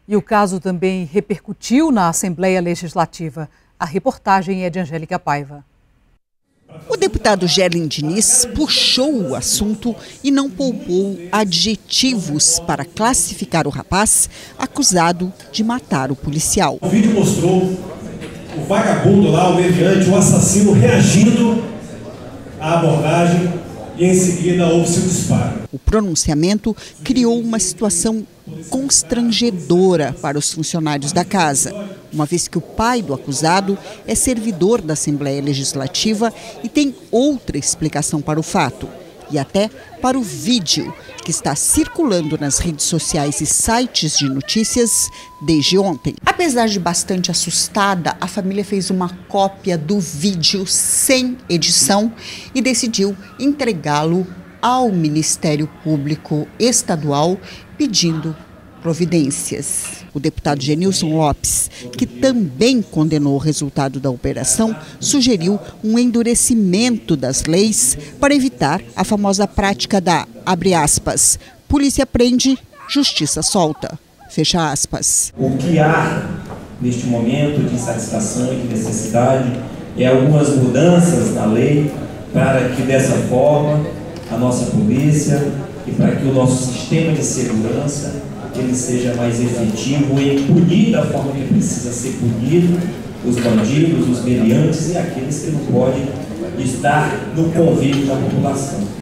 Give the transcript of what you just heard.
E o caso também repercutiu na Assembleia Legislativa. A reportagem é de Angélica Paiva. O deputado Gerlin Diniz puxou o assunto e não poupou adjetivos para classificar o rapaz acusado de matar o policial. O vídeo mostrou o vagabundo lá, o mediante, o assassino reagindo à abordagem e em seguida houve-se o disparo. O pronunciamento criou uma situação constrangedora para os funcionários da casa, uma vez que o pai do acusado é servidor da Assembleia Legislativa e tem outra explicação para o fato, e até para o vídeo que está circulando nas redes sociais e sites de notícias desde ontem. Apesar de bastante assustada, a família fez uma cópia do vídeo sem edição e decidiu entregá-lo ao Ministério Público Estadual, pedindo providências. O deputado Genilson Lopes, que também condenou o resultado da operação, sugeriu um endurecimento das leis para evitar a famosa prática da, abre aspas, polícia prende, justiça solta, fecha aspas. O que há neste momento de insatisfação e de necessidade é algumas mudanças na lei para que dessa forma a nossa polícia e para que o nosso sistema de segurança ele seja mais efetivo em punir da forma que precisa ser punido os bandidos, os meliantes e aqueles que não podem estar no convívio da população.